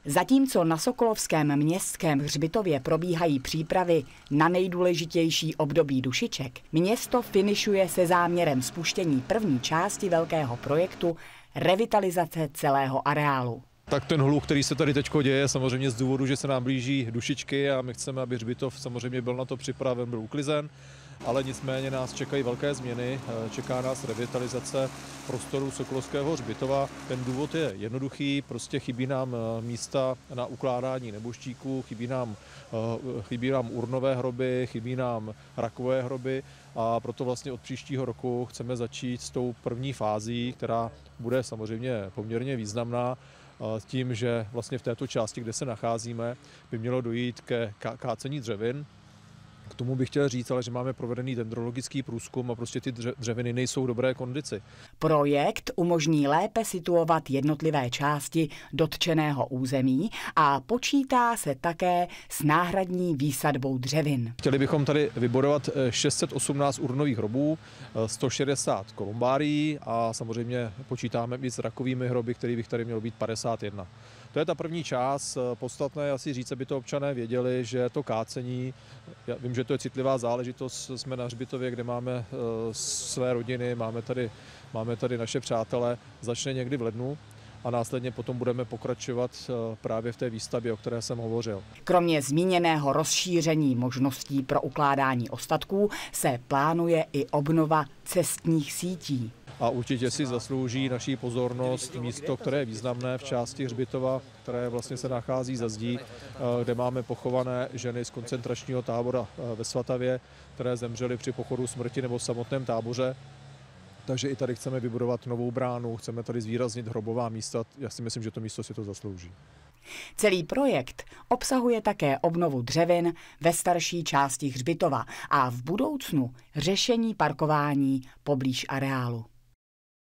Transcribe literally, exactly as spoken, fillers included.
Zatímco na Sokolovském městském hřbitově probíhají přípravy na nejdůležitější období dušiček, město finišuje se záměrem spuštění první části velkého projektu revitalizace celého areálu. Tak ten hluk, který se tady teď děje, samozřejmě z důvodu, že se nám blíží dušičky a my chceme, aby hřbitov samozřejmě byl na to připraven, byl uklizen, ale nicméně nás čekají velké změny, čeká nás revitalizace prostoru Sokolovského hřbitova. Ten důvod je jednoduchý, prostě chybí nám místa na ukládání nebožtíků, chybí nám, chybí nám urnové hroby, chybí nám rakové hroby a proto vlastně od příštího roku chceme začít s tou první fází, která bude samozřejmě poměrně významná, tím, že vlastně v této části, kde se nacházíme, by mělo dojít ke kácení dřevin. K tomu bych chtěl říct, ale že máme provedený dendrologický průzkum a prostě ty dřeviny nejsou v dobré kondici. Projekt umožní lépe situovat jednotlivé části dotčeného území a počítá se také s náhradní výsadbou dřevin. Chtěli bychom tady vybudovat šest set osmnáct urnových hrobů, sto šedesát kolumbárií a samozřejmě počítáme i s rakovými hroby, kterých bych tady mělo být padesát jedna. To je ta první část. Podstatné je asi říct, aby to občané věděli, že to kácení, já vím, že to je citlivá záležitost, jsme na hřbitově, kde máme své rodiny, máme tady, máme tady naše přátele, začne někdy v lednu a následně potom budeme pokračovat právě v té výstavbě, o které jsem hovořil. Kromě zmíněného rozšíření možností pro ukládání ostatků se plánuje i obnova cestních sítí. A určitě si zaslouží naší pozornost místo, které je významné v části hřbitova, které vlastně se nachází za zdí, kde máme pochované ženy z koncentračního tábora ve Svatavě, které zemřely při pochodu smrti nebo v samotném táboře. Takže i tady chceme vybudovat novou bránu, chceme tady zvýraznit hrobová místa. Já si myslím, že to místo si to zaslouží. Celý projekt obsahuje také obnovu dřevin ve starší části hřbitova a v budoucnu řešení parkování poblíž areálu.